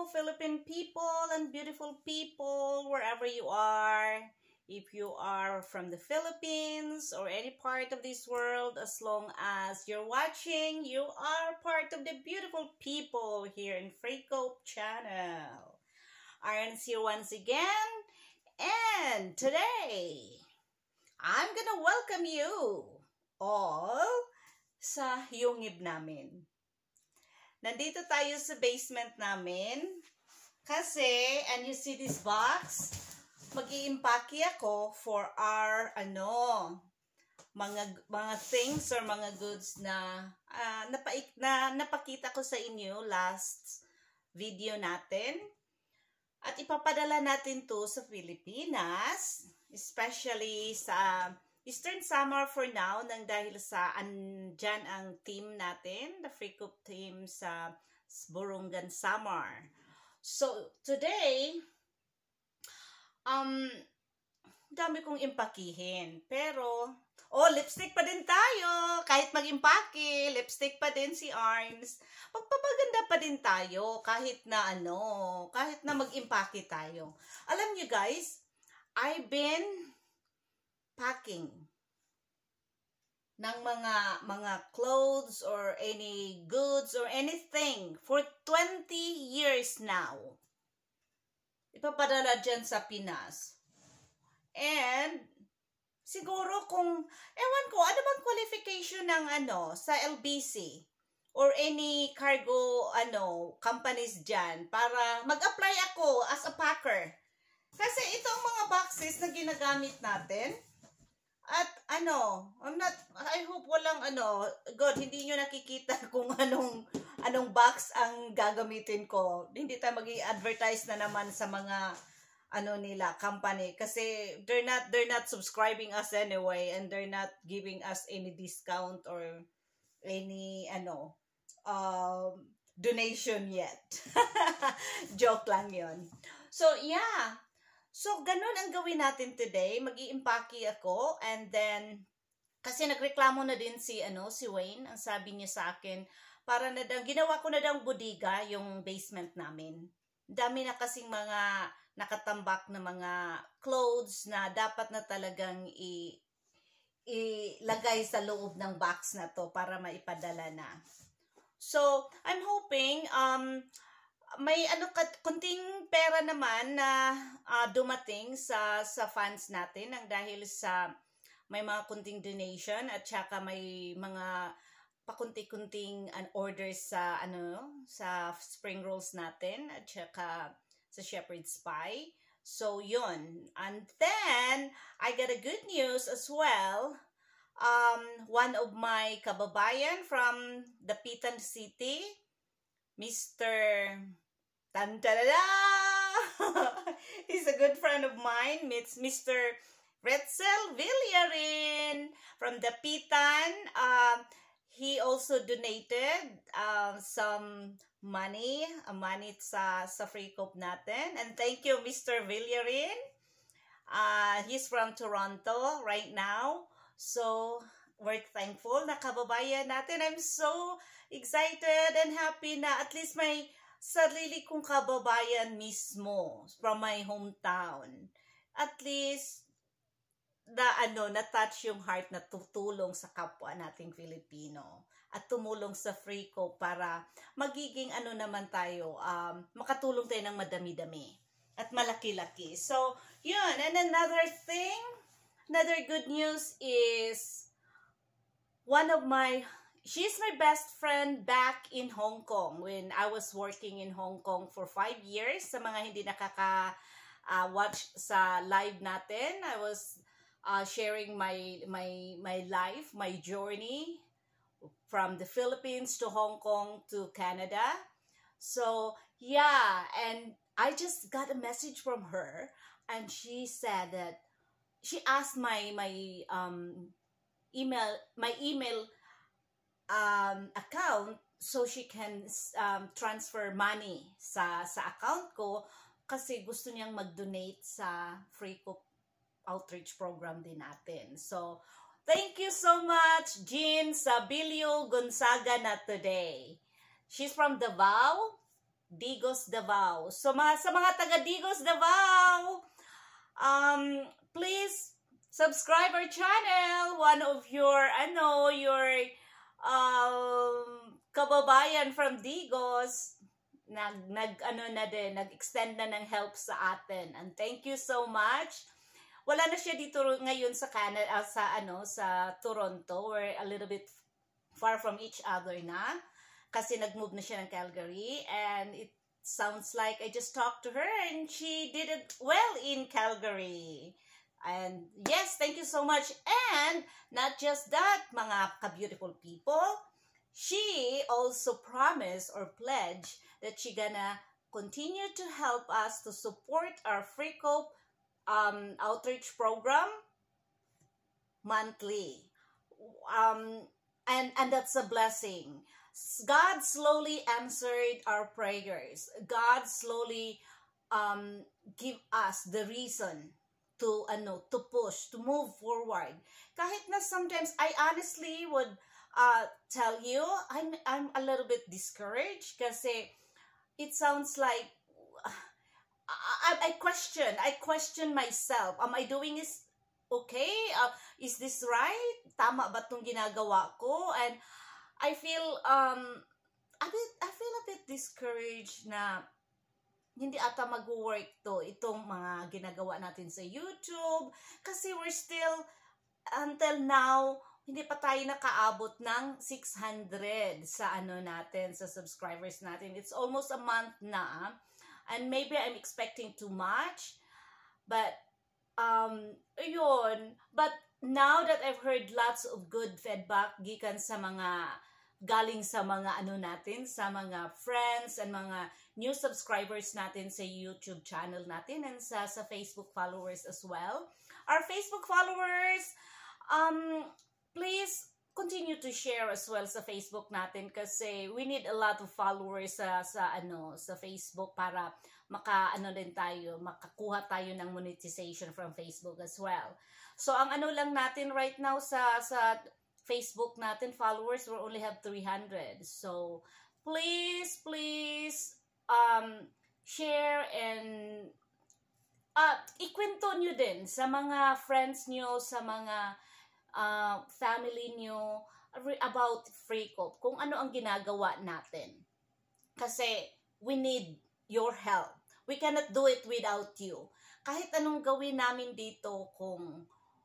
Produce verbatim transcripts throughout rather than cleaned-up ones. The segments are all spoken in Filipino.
Philippine people and beautiful people, wherever you are. If you are from the Philippines or any part of this world, as long as you're watching, you are part of the beautiful people here in Freakope channel. Iron's here once again, and today, I'm gonna welcome you all sa yungib namin. Nandito tayo sa basement namin kasi, and you see this box, mag-i-impake ako for our, ano, mga, mga things or mga goods na, uh, napaik, na napakita ko sa inyo last video natin. At ipapadala natin to sa Pilipinas, especially sa Eastern Samar for now, nang dahil sa andyan ang team natin, the Freakope team sa Burungan Samar. So, today, um, dami kong impakihin. Pero, oh, lipstick pa din tayo. Kahit mag-impake, lipstick pa din si Arms. Magpapaganda pa din tayo kahit na ano, kahit na mag-impake tayo. Alam nyo guys, I've been packing ng mga mga clothes or any goods or anything for twenty years now. Ipapadala dyan sa Pinas. And siguro kung, ewan ko, ano bang qualification ng ano, sa L B C or any cargo ano companies dyan para mag-apply ako as a packer. Kasi itong mga boxes na ginagamit natin, at ano, I'm not, I hope walang ano, God, hindi nyo nakikita kung anong, anong box ang gagamitin ko. Hindi tayo mag-i-advertise na naman sa mga, ano nila, company. Kasi they're not, they're not subscribing us anyway, and they're not giving us any discount or any, ano, um, donation yet. Joke lang yun. So, yeah. So, ganun ang gawin natin today. Mag-i-impake ako, and then, kasi nagreklamo na din si, ano, si Wayne. Ang sabi niya sa akin, para na daw, ginawa ko na daw bodega yung basement namin. Dami na kasing mga nakatambak na mga clothes na dapat na talagang i ilagay sa loob ng box na to para maipadala na. So, I'm hoping, um, may ano kunting pera naman na uh, dumating sa sa funds natin nang dahil sa may mga kunting donation at saka may mga pakunti-kunting uh, orders sa ano sa spring rolls natin at saka sa shepherd's pie. So yun. And then I got a good news as well. Um one of my kababayan from the Pitan City, Mister Tantalala! He's a good friend of mine. It's Mister Retzel Villarin from the Pitan. Uh, he also donated uh, some money, uh, money sa, sa Freakope natin. And thank you, Mister Villarin. Uh, he's from Toronto right now. So, we're thankful na kababayan natin. I'm so excited and happy na at least may sarili kong kababayan mismo from my hometown. At least, na ano, na-touch yung heart na tutulong sa kapwa nating Filipino at tumulong sa Freakope para magiging ano naman tayo, um, makatulong tayo ng madami-dami at malaki-laki. So, yun. And another thing, another good news is one of my she's my best friend back in Hong Kong when I was working in Hong Kong for five years. Sa mga hindi nakaka-watch uh, sa live natin, I was uh, sharing my, my, my life, my journey from the Philippines to Hong Kong to Canada. So, yeah, and I just got a message from her, and she said that she asked my, my um, email, my email Um, account so she can um, transfer money sa sa account ko kasi gusto niyang mag-donate sa Freakope outreach program din natin. So, thank you so much, Jean Sabilio Gonzaga na today. She's from Davao. Digos Davao. So mga, sa mga taga Digos Davao, um, please subscribe our channel. One of your, ano, your um, kababayan from Digos, nag, nag, ano na din, nag-extend na ng help sa atin. And thank you so much. Wala na siya dito ngayon sa Canada, uh, sa, ano, sa Toronto. We're a little bit far from each other na. Kasi nag-move na siya ng Calgary. And it sounds like I just talked to her and she did it well in Calgary. And yes, thank you so much. And not just that, mga ka-beautiful people, she also promised or pledged that she gonna continue to help us to support our Free Cope um, outreach program monthly. Um, and, and that's a blessing. God slowly answered our prayers. God slowly um, give us the reason to ano to push, to move forward. Kahit na sometimes I honestly would uh, tell you I'm I'm a little bit discouraged kasi it sounds like uh, I, I question I question myself. Am I doing this okay? Uh, is this right? Tama ba tong ginagawa ko? And I feel um a bit I feel a bit discouraged na hindi ata mag-work to itong mga ginagawa natin sa YouTube kasi we're still until now hindi pa tayo nakaabot ng six hundred sa ano natin sa subscribers natin. It's almost a month na and maybe I'm expecting too much but um yun, but now that I've heard lots of good feedback gikan sa mga galing sa mga ano natin, sa mga friends and mga new subscribers natin sa YouTube channel natin and sa, sa Facebook followers as well. Our Facebook followers, um, please continue to share as well sa Facebook natin kasi we need a lot of followers sa, sa, ano, sa Facebook para maka, ano din tayo, makakuha tayo ng monetization from Facebook as well. So, ang ano lang natin right now sa, sa Facebook natin, followers, we only have three hundred. So, please, please, um, share and uh, ikwento nyo din sa mga friends nyo, sa mga uh, family nyo about Free Cope, kung ano ang ginagawa natin. Kasi, we need your help. We cannot do it without you. Kahit anong gawin namin dito kung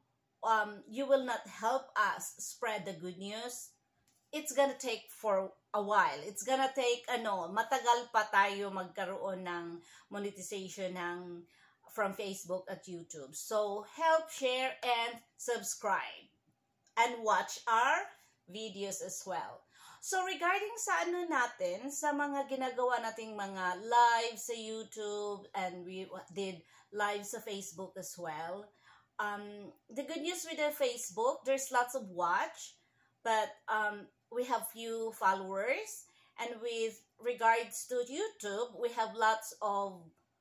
Um, you will not help us spread the good news, it's gonna take for a while. It's gonna take, ano, matagal pa tayo magkaroon ng monetization ng, from Facebook at YouTube. So, help, share, and subscribe. And watch our videos as well. So, regarding sa ano natin, sa mga ginagawa nating mga live sa YouTube, and we did live sa Facebook as well, Um, the good news with the Facebook, there's lots of watch, but um, we have few followers. And with regards to YouTube, we have lots of,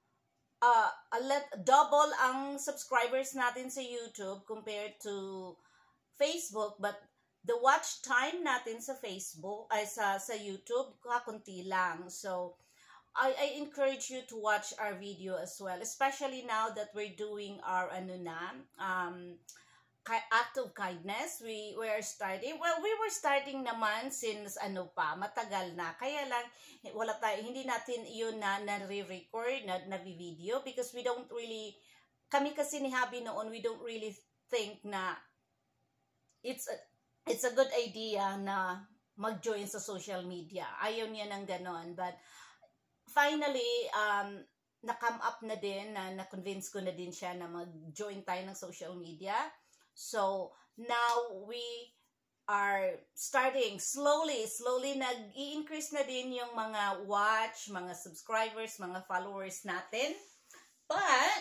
uh, a let, double ang subscribers natin sa YouTube compared to Facebook. But the watch time natin sa Facebook, ay sa, sa YouTube, kakunti lang. So, I, I encourage you to watch our video as well, especially now that we're doing our ano na, um, act of kindness. We, we are starting, well, we were starting naman since ano pa, matagal na. Kaya lang, wala tayo, hindi natin yun na nare-record, na, na-video, because we don't really, kami kasi ni Habi noon, we don't really think na it's a, it's a good idea na mag-join sa social media. Ayaw niya ng ganon, but finally, um, na-come up na din, na na-convince ko na din siya na mag-join tayo ng social media. So, now we are starting slowly, slowly nag-i-increase na din yung mga watch, mga subscribers, mga followers natin. But,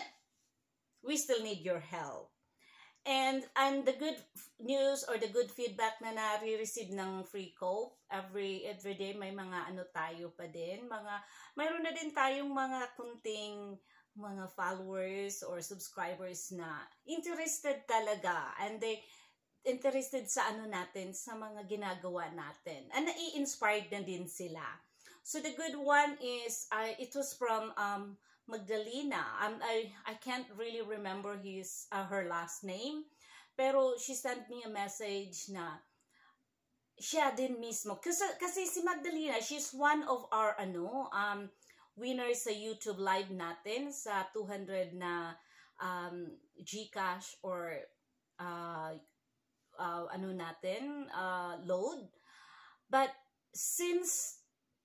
we still need your help. And, and the good news or the good feedback na nare-receive ng Free Cope, every, every day may mga ano tayo pa din, mga, mayroon na din tayong mga kunting mga followers or subscribers na interested talaga, and they interested sa ano natin, sa mga ginagawa natin, and nai-inspired na din sila. So the good one is, I it was from um, Magdalena. Um, I, I can't really remember his uh, her last name. Pero she sent me a message na siya din mismo. Kasi, kasi si Magdalena, she's one of our ano, um, winners sa YouTube live natin sa two hundred na um, GCash or uh, uh, ano natin, uh, load. But since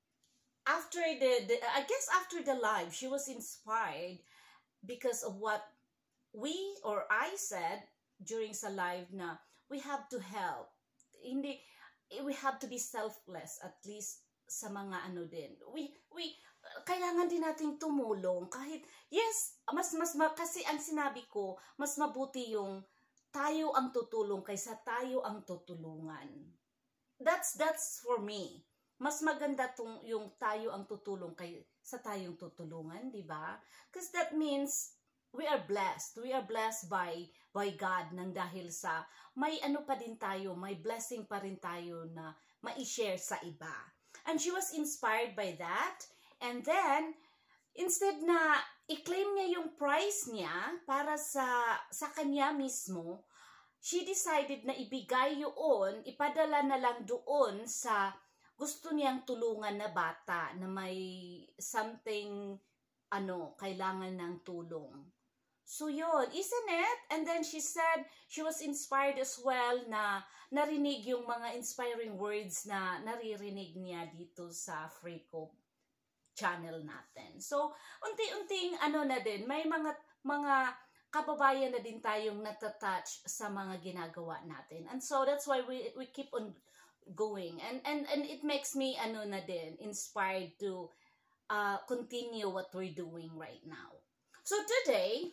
after the, the, I guess after the live, she was inspired because of what we or I said during sa live na we have to help. Hindi, we have to be selfless at least sa mga ano din. We, we, kailangan din nating tumulong kahit, yes, mas, mas, kasi ang sinabi ko, mas mabuti yung tayo ang tutulong kaysa tayo ang tutulungan. That's, that's for me. Mas maganda tong yung tayo ang tutulong kay sa tayong tutulungan, di ba? Because that means we are blessed. We are blessed by by God nang dahil sa may ano pa din tayo, may blessing pa rin tayo na ma-share sa iba. And she was inspired by that. And then instead na i-claim niya yung prize niya para sa sa kanya mismo, she decided na ibigay yun, ipadala na lang doon sa gusto niyang tulungan na bata na may something, ano, kailangan ng tulong. So yun, isn't it? And then she said she was inspired as well na narinig yung mga inspiring words na naririnig niya dito sa Freako channel natin. So, unti-unting ano na din, may mga mga kababayan na din tayong natatouch sa mga ginagawa natin. And so that's why we we keep on going, and and and it makes me ano na din inspired to uh, continue what we're doing right now. So today,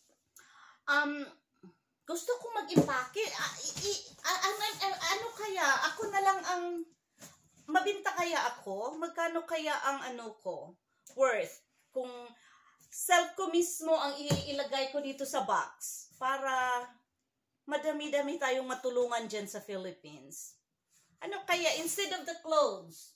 um, gusto kong mag-impake. Uh, uh, uh, ano kaya? Ako na lang ang mabinta kaya ako? Magkano kaya ang ano ko? Worth. Kung self ko mismo ang ilagay ko dito sa box para madami-dami tayong matulungan dyan sa Philippines. Ano kaya, instead of the clothes,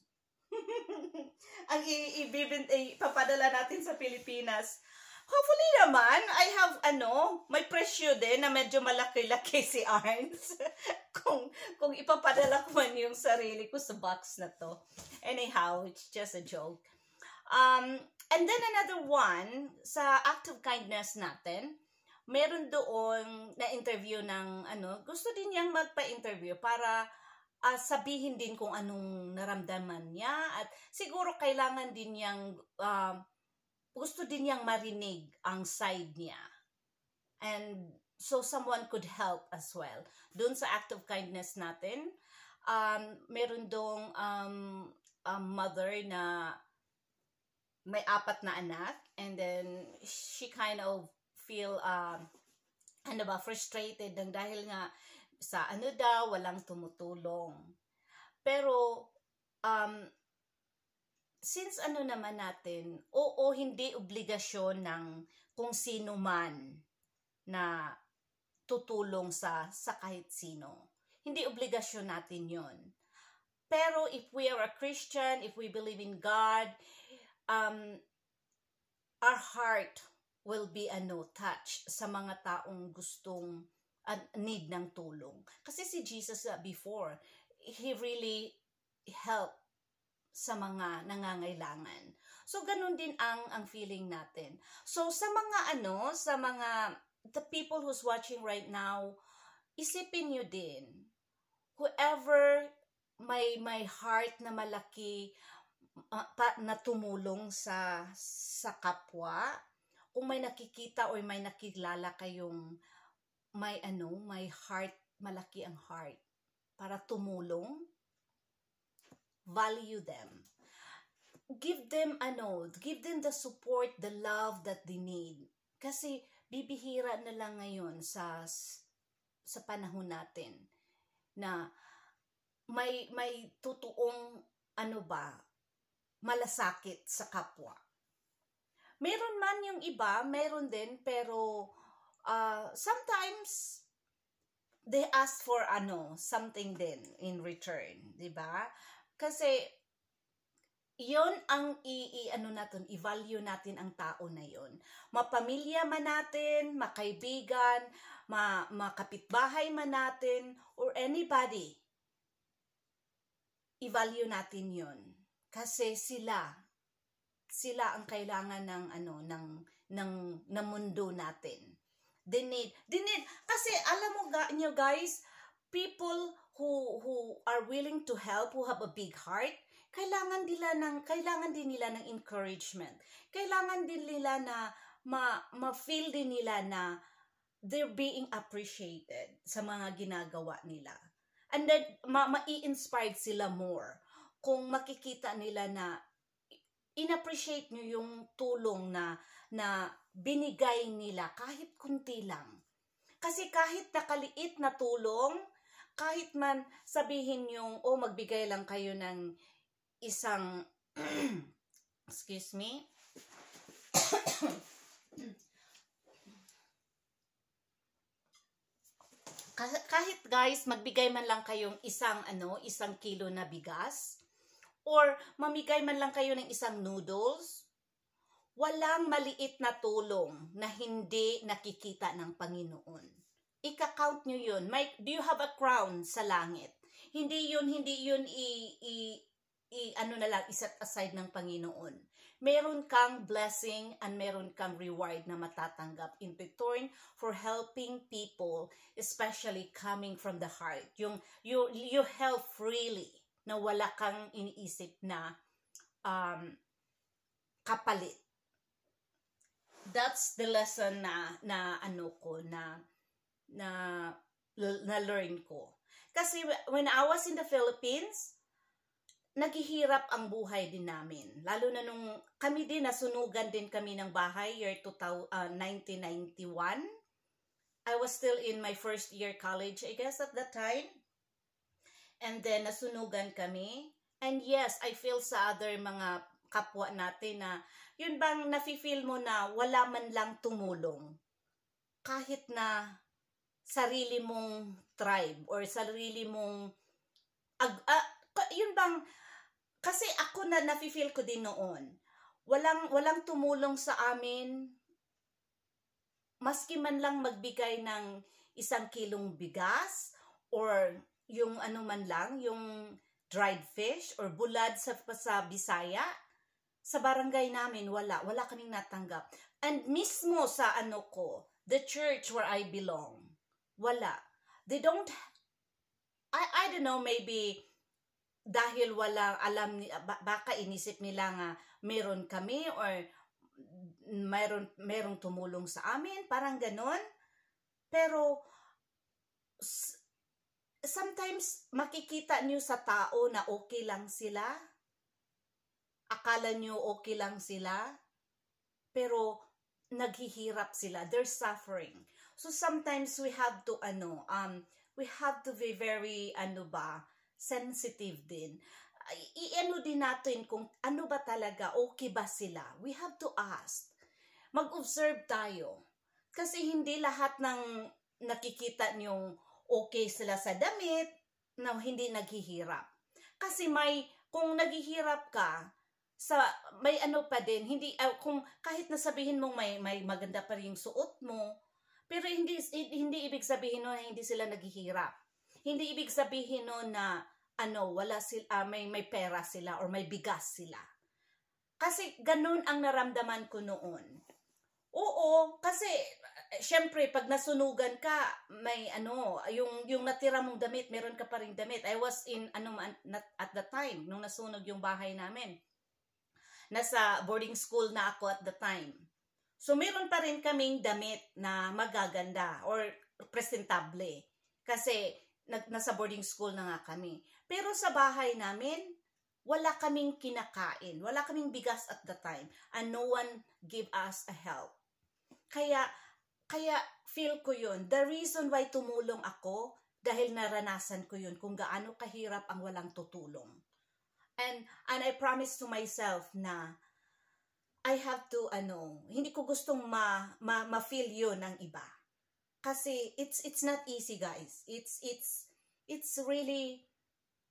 ang ipapadala natin sa Pilipinas, hopefully naman, I have, ano, may presyo din na medyo malaki-laki si Arns. kung, kung ipapadala ko man yung sarili ko sa box na to. Anyhow, it's just a joke. Um, and then another one, sa act of kindness natin, meron doon na interview ng, ano, gusto din niyang magpa-interview para Uh, sabihin din kung anong naramdaman niya at siguro kailangan din niyang uh, gusto din niyang marinig ang side niya, and so someone could help as well. Doon sa act of kindness natin, um, meron dong um, a mother na may apat na anak, and then she kind of feel uh, ano ba, frustrated ng dahil nga sa ano daw, walang tumutulong. Pero, um, since ano naman natin, oo, hindi obligasyon ng kung sino man na tutulong sa, sa kahit sino. Hindi obligasyon natin yon. Pero if we are a Christian, if we believe in God, um, our heart will be ano, touched sa mga taong gustong uh, need ng tulong. Kasi si Jesus uh, before, he really helped sa mga nangangailangan. So ganun din ang ang feeling natin. So sa mga ano, sa mga the people who's watching right now, isipin niyo din, whoever may may heart na malaki uh, pa, na tumulong sa sa kapwa, kung may nakikita o may nakilala kayong may ano, may heart, malaki ang heart para tumulong, value them. Give them ano, give them the support, the love that they need. Kasi bibihira na lang ngayon sa sa panahon natin na may may totoong ano ba, malasakit sa kapwa. Meron man yung iba, meron din, pero uh, sometimes they ask for ano, something din in return, 'di ba? Kasi Iyon ang i, i ano natin, i-value natin ang tao na yon. Mapamilya man natin, makaibigan, ma, makapitbahay man natin, or anybody, i-value natin yon. Kasi sila, sila ang kailangan ng ano ng ng ng mundo natin. They need, they need, kasi alam mo nyo guys, people who who are willing to help, who have a big heart, kailangan nila ng kailangan din nila ng encouragement. Kailangan din nila na ma ma-feel din nila na they're being appreciated sa mga ginagawa nila. And then ma ma-i-inspired sila more kung makikita nila na in-appreciate nyo yung tulong na na binigay nila kahit kunti lang. Kasi kahit nakaliit na tulong, kahit man sabihin yung oh magbigay lang kayo ng isang excuse me kahit guys magbigay man lang kayong isang ano isang kilo na bigas or mamigay man lang kayo ng isang noodles, walang maliit na tulong na hindi nakikita ng Panginoon. Ika-count nyo yun. Mike, do you have a crown sa langit? Hindi yun, hindi yun i, i I, ano na lang, iset aside ng Panginoon. Meron kang blessing and meron kang reward na matatanggap in return for helping people, especially coming from the heart. Yung, you, you help freely, na wala kang iniisip na um, kapalit. That's the lesson na, na ano ko, na, na, na learn ko. Kasi when I was in the Philippines, naghihirap ang buhay din namin. Lalo na nung kami din, nasunugan din kami ng bahay year nineteen ninety-one. I was still in my first year college, I guess, at that time. And then, nasunugan kami. And yes, I feel sa other mga kapwa natin na, yun bang nafe-feel mo na wala man lang tumulong. Kahit na sarili mong tribe or sarili mong, ag, uh, yun bang, kasi ako na nafe-feel ko din noon, walang, walang tumulong sa amin, maski man lang magbigay ng isang kilong bigas, or yung ano man lang, yung dried fish, or bulad sa, sa Bisaya, sa barangay namin, wala, wala kaming natanggap. And mismo sa ano ko, the church where I belong, wala. They don't, I, I don't know, maybe, dahil walang alam, baka inisip nila nga meron kami or meron, merong tumulong sa amin, parang ganon. Pero sometimes makikita nyo sa tao na okay lang sila, akala nyo okay lang sila, pero naghihirap sila, they're suffering. So sometimes we have to ano, um, we have to be very ano ba, sensitive din. I-ano din natin kung ano ba talaga, okay ba sila. We have to ask. Mag-observe tayo. Kasi hindi lahat ng nakikita niyong okay sila sa damit na hindi naghihirap. Kasi may, kung naghihirap ka, sa, may ano pa din, hindi, uh, kung kahit nasabihin mong may, may maganda pa rin yung suot mo, pero hindi, hindi ibig sabihin nun na hindi sila naghihirap. Hindi ibig sabihin nun na ano, wala sila, uh, may, may pera sila or may bigas sila. Kasi ganun ang naramdaman ko noon. Oo, kasi syempre pag nasunugan ka, may ano, yung yung natira mong damit, meron ka pa ring damit. I was in ano at the time nung nasunog yung bahay namin. Nasa boarding school na ako at the time. So meron pa rin kaming damit na magaganda or presentable. Kasi nag, nasa boarding school na nga kami. Pero sa bahay namin, wala kaming kinakain. Wala kaming bigas at the time. And no one give us a help. Kaya, kaya feel ko yun. The reason why tumulong ako, dahil naranasan ko yun kung gaano kahirap ang walang tutulong. And, and I promise to myself na I have to, ano, hindi ko gustong ma, ma, ma-feel yun ng iba. Kasi it's, it's not easy, guys. It's, it's, it's really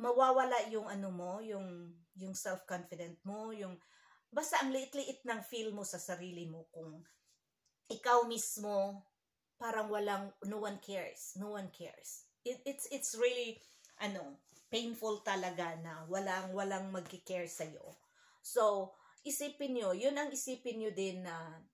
mawawala yung ano mo, yung, yung self-confident mo, yung, basta ang liit-liit ng feel mo sa sarili mo kung ikaw mismo, parang walang, no one cares, no one cares. It, it's, it's really, ano, painful talaga na walang, walang magki-care sa'yo. So, isipin nyo, yun ang isipin nyo din na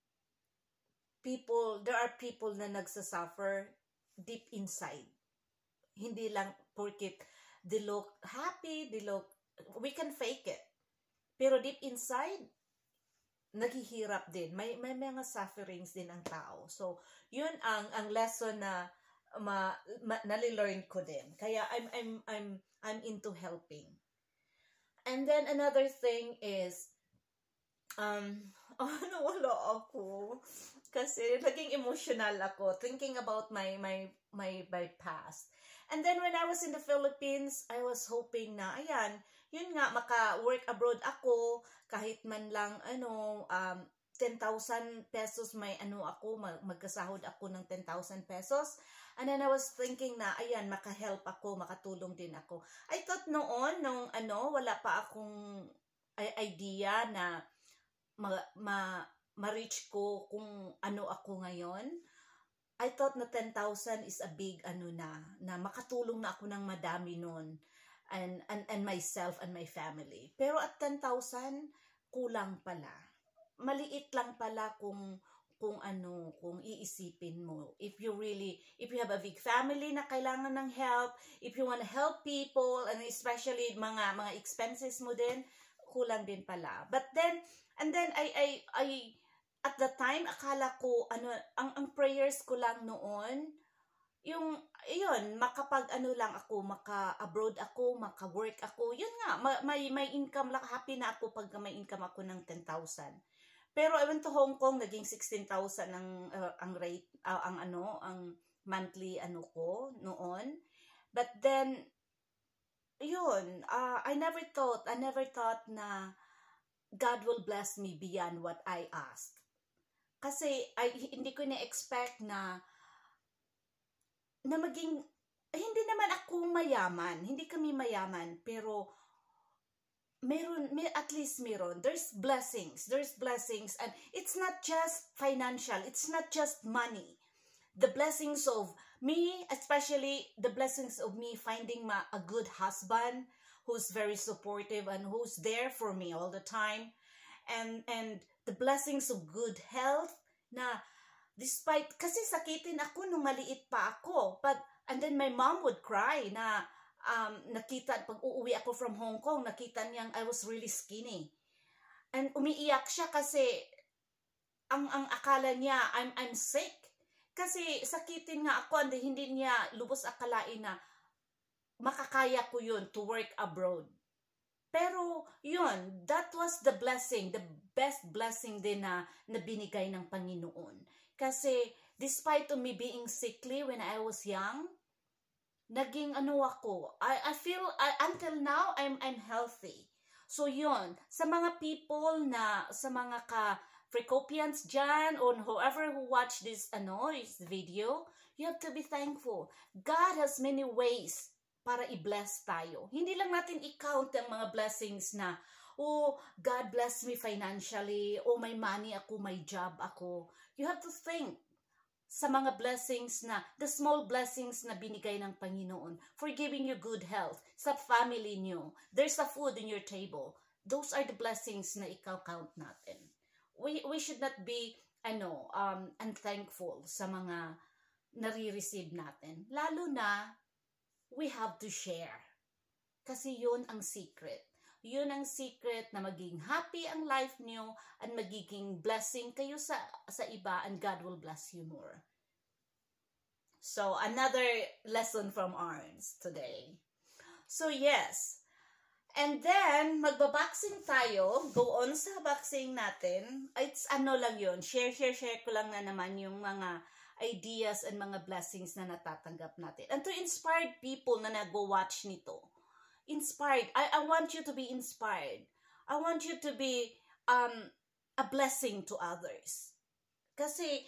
people, there are people na nagsasuffer deep inside. Hindi lang porkit they look happy, they look, we can fake it. Pero deep inside, naghihirap din. May, may mga sufferings din ang tao. So, yun ang, ang lesson na ma, ma, nalilearn ko din. Kaya I'm, I'm, I'm, I'm into helping. And then another thing is, um, oh, nawala ako. Kasi naging emotional ako thinking about my, my, my, my past. And then when I was in the Philippines, I was hoping na, ayan, yun nga, maka-work abroad ako, kahit man lang, ano, um, ten thousand pesos, may ano ako, mag magkasahod ako ng ten thousand pesos. And then I was thinking na, ayan, maka-help ako, makatulong din ako. I thought noon, nung ano, wala pa akong idea na ma, ma, ma-reach ko kung ano ako ngayon. I thought na ten thousand is a big ano na, na makatulong na ako ng madami noon. And, and, and myself and my family. Pero at ten thousand, kulang pala. Maliit lang pala kung, kung ano, kung iisipin mo. If you really, if you have a big family na kailangan ng help, if you want to help people, and especially mga, mga expenses mo din, kulang din pala. But then, and then I, I, I, at the time, akala ko, ano, ang, ang prayers ko lang noon, yung, yun, makapag ano lang ako, maka-abroad ako, maka-work ako, yun nga, may, may income lang, happy na ako pag may income ako ng ten thousand. Pero I went to Hong Kong, naging sixteen thousand ang, uh, ang rate, uh, ang ano, ang monthly ano ko noon. But then, yun, uh, I never thought, I never thought na God will bless me beyond what I asked. Kasi, I, hindi ko na-expect na na maging, hindi naman ako mayaman, hindi kami mayaman, pero meron, may, at least meron, there's blessings, there's blessings, and it's not just financial, it's not just money. The blessings of me, especially the blessings of me finding ma, a good husband, who's very supportive and who's there for me all the time, and, and the blessings of good health, na despite, kasi sakitin ako nung maliit pa ako. But, and then my mom would cry na um, nakita, pag uuwi ako from Hong Kong, nakita niyang I was really skinny. And umiiyak siya kasi ang, ang akala niya, I'm, I'm sick. Kasi sakitin nga ako, and hindi niya lubos akalain na makakaya ko yun to work abroad. Pero yun, that was the blessing, the best blessing din na, na binigay ng Panginoon. Kasi, despite of me being sickly when I was young, naging ano ako, I, I feel, I, until now, I'm, I'm healthy. So, yun, sa mga people na, sa mga ka-Frecopians dyan, or whoever who watch this, ano, this video, you have to be thankful. God has many ways para i-bless tayo. Hindi lang natin i-count ang mga blessings na, oh, God bless me financially, oh, may money ako, may job ako. You have to think sa mga blessings na, the small blessings na binigay ng Panginoon for giving you good health, sa family nyo, there's a food in your table. Those are the blessings na ikaw-count natin. We, we should not be, ano, um, unthankful sa mga nare-receive natin. Lalo na, we have to share. Kasi yun ang secret. Yun ang secret na maging happy ang life niyo at magiging blessing kayo sa, sa iba, and God will bless you more. So, another lesson from Arns today. So, yes. And then, magbaboxing tayo. Go on sa boxing natin. It's ano lang yun. Share, share, share ko lang na naman yung mga ideas and mga blessings na natatanggap natin. And to inspire people na nag-watch nito. Inspired. I, I want you to be inspired. I want you to be um, a blessing to others. Kasi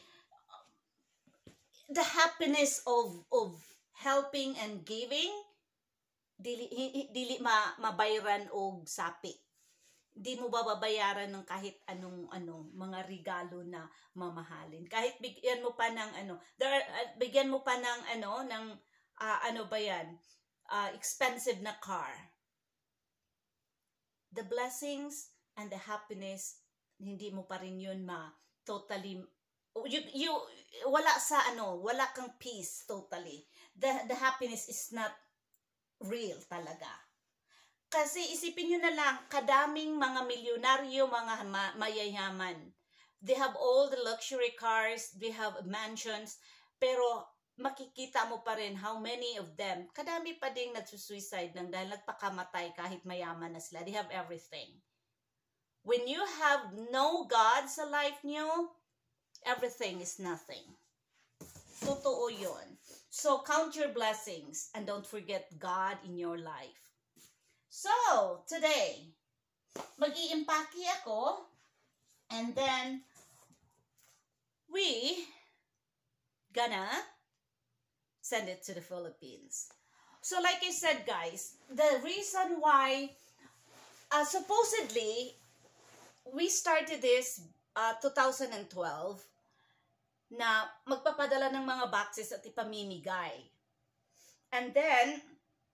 the happiness of, of helping and giving, dili hi- dili ma, mabayran og sapi. Di mo bababayaran ng kahit anong ano mga regalo na mamahalin. Kahit bigyan mo pa ng ano, there are, uh, bigyan mo pa ng ano ng uh, ano ba yan? Uh, expensive na car. The blessings and the happiness, hindi mo pa rin yun ma totally you, you wala sa ano, wala kang peace totally. The the happiness is not real talaga. Kasi isipin nyo na lang, kadaming mga milyonaryo, mga ma- mayayaman. They have all the luxury cars, they have mansions, pero makikita mo pa rin how many of them, kadami pa ding nagsusuicide nang dahil nagpakamatay kahit mayaman na sila. They have everything. When you have no God sa life nyo, everything is nothing. Totoo yun. So, count your blessings and don't forget God in your life. So, today, mag-iimpake ako and then we gonna send it to the Philippines. So, like I said, guys, the reason why uh, supposedly we started this uh, two thousand twelve na magpapadala ng mga boxes at ipamimigay. And then,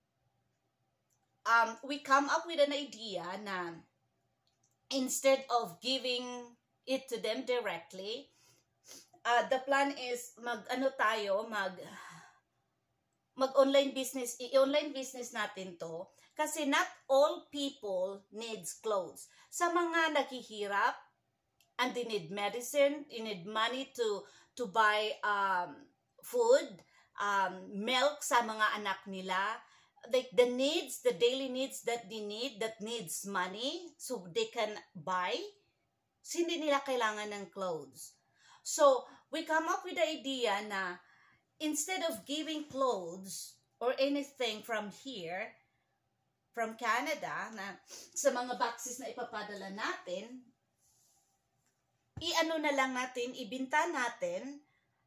um, we come up with an idea na instead of giving it to them directly, uh, the plan is mag-ano tayo, mag mag-online business, i-online business natin to kasi not all people needs clothes. Sa mga naghihirap, and they need medicine, they need money to to buy um, food, um, milk sa mga anak nila, like the needs, the daily needs that they need, that needs money, so they can buy, so hindi nila kailangan ng clothes. So, we come up with the idea na instead of giving clothes or anything from here, from Canada, na sa mga boxes na ipapadala natin, i-ano na lang natin, ibinta natin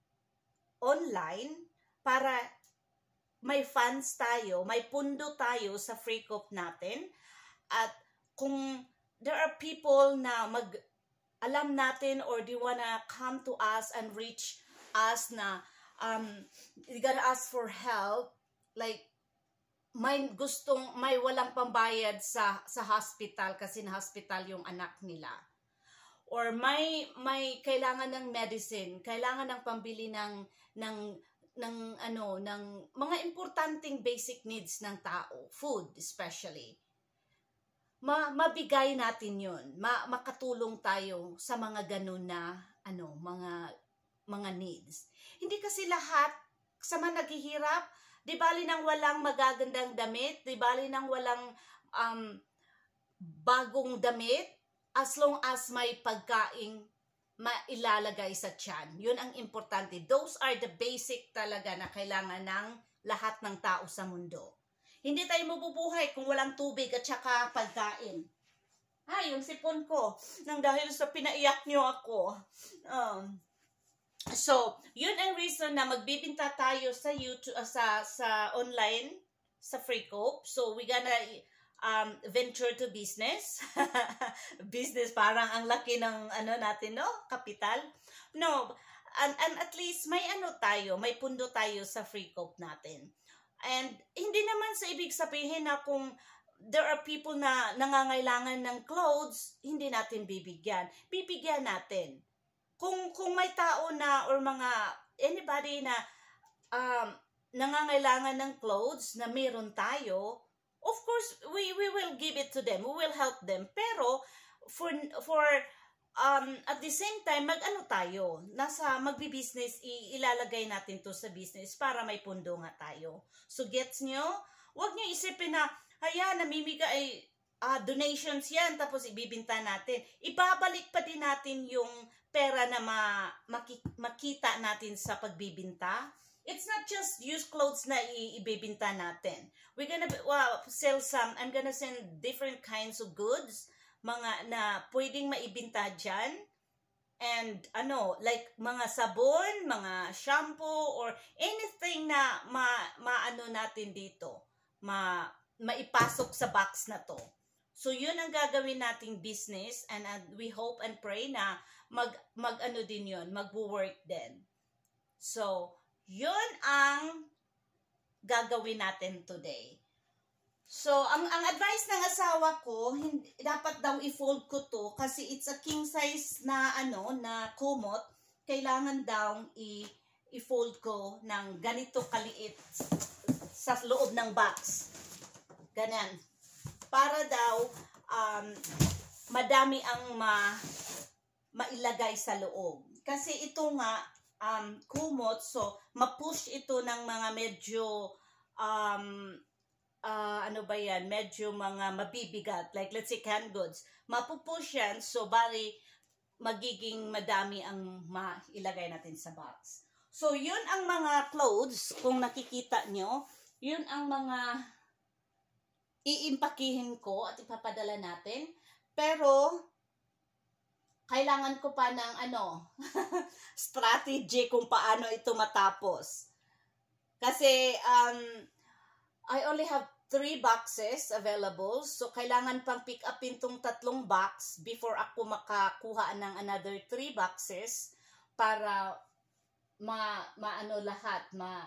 online para may funds tayo, may pundo tayo sa free coop natin. At kung there are people na mag alam natin or they wanna come to us and reach us na um, they gotta ask for help, like may gustong, may walang pambayad sa, sa hospital kasi na hospital yung anak nila. Or may may kailangan ng medicine, kailangan ng pambili ng ng ng ano ng mga importanteng basic needs ng tao, food especially. Ma mabigay natin 'yon. Ma makatulong tayo sa mga ganun na ano, mga mga needs. Hindi kasi lahat sa mga naghihirap, di bali nang walang magagandang damit, di bali nang walang um, bagong damit, as long as may pagkaing mailalagay sa tiyan. Yun ang importante. Those are the basic talaga na kailangan ng lahat ng tao sa mundo. Hindi tayo mabubuhay kung walang tubig at saka pagkain. Ay, yung sipon ko, nang dahil sa pinaiyak nyo ako. Um, so, yun ang reason na magbibinta tayo sa YouTube, uh, sa, sa online, sa free coop. So, we gonna Um, venture to business. Business, parang ang laki ng ano natin, no? Kapital. No, and, and at least may ano tayo, may pundo tayo sa free coop natin. And hindi naman sa ibig sabihin na kung there are people na nangangailangan ng clothes, hindi natin bibigyan. Bibigyan natin. Kung, kung may tao na or mga anybody na um, nangangailangan ng clothes na meron tayo, of course, we we will give it to them. We will help them. Pero, for, for um, at the same time, mag-ano tayo? Nasa magbi-business, ilalagay natin to sa business para may pundo nga tayo. So, gets nyo? Huwag nyo isipin na, haya, namimigay uh, donations yan, tapos ibibinta natin. Ibabalik pa din natin yung pera na ma, maki, makita natin sa pagbibinta. It's not just used clothes na ibibinta natin. We're gonna well, sell some, I'm gonna send different kinds of goods, mga na pwedeng maibinta dyan. And ano, like mga sabon, mga shampoo, or anything na ma, maano natin dito. Ma, maipasok sa box na to. So, yun ang gagawin nating business, and uh, we hope and pray na mag, mag ano din yun, mag-work din. So, yun ang gagawin natin today. So, ang, ang advice ng asawa ko, hindi, dapat daw i-fold ko to kasi it's a king size na ano, na kumot. Kailangan daw i- i-fold ko ng ganito kaliit sa loob ng box. Ganyan. Para daw um, madami ang ma mailagay sa loob. Kasi ito nga um, kumot, so ma-push ito ng mga medyo um, uh, ano ba yan, medyo mga mabibigat, like let's say canned goods. Mapupush yan, so bali magiging madami ang mailagay natin sa box. So yun ang mga clothes, kung nakikita nyo, yun ang mga iimpakihin ko at ipapadala natin. Pero, kailangan ko pa ng ano, strategy kung paano ito matapos. Kasi, um, I only have three boxes available. So, kailangan pang pick upin tong tatlong box before ako makakuha ng another three boxes para ma, maano lahat, ma,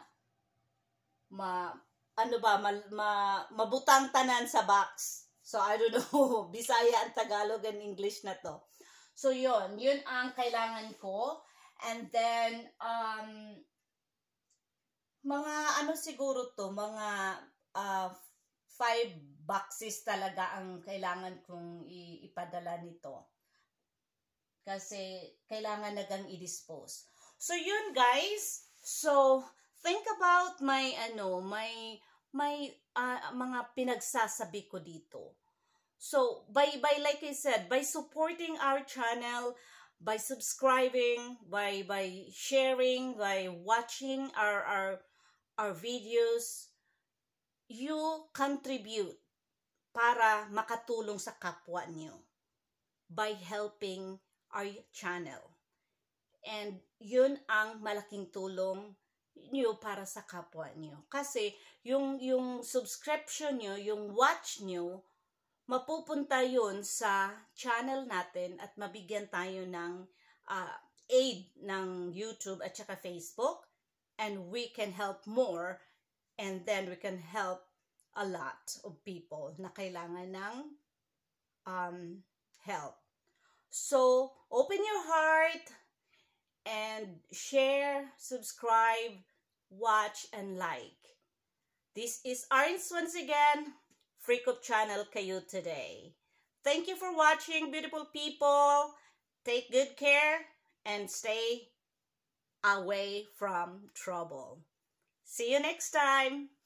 ma, ano ba, ma, ma, mabutang tanan sa box. So, I don't know, Bisaya ang Tagalog and English na to. So, yun. Yun ang kailangan ko. And then, um, mga ano siguro to, mga uh, five boxes talaga ang kailangan kong ipadala nito. Kasi, kailangan nagang i-dispose. So, yun guys. So, think about my ano, my my uh, mga pinagsasabi ko dito. So, by by like I said, by supporting our channel, by subscribing, by by sharing, by watching our our our videos, you contribute para makatulong sa kapwa niyo by helping our channel. And yun ang malaking tulong nyo para sa kapwa nyo. Kasi yung, yung subscription nyo, yung watch nyo, mapupunta yun sa channel natin at mabigyan tayo ng uh, aid ng YouTube at saka Facebook, and we can help more, and then we can help a lot of people na kailangan ng um, help. So, open your heart and share, subscribe, watch, and like. This is Arns once again. Freak Up Channel kayo today. Thank you for watching, beautiful people. Take good care and stay away from trouble. See you next time.